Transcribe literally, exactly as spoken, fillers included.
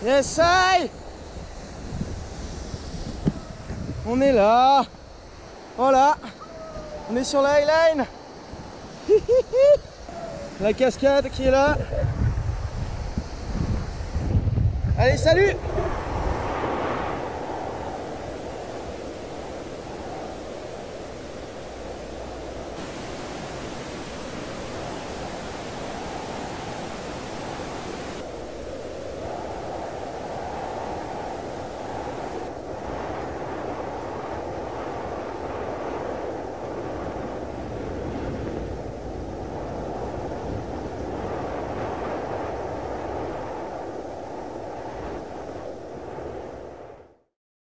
Yes, I. On est là. Voilà. On est sur la Highliner. La cascade qui est là. Allez, salut!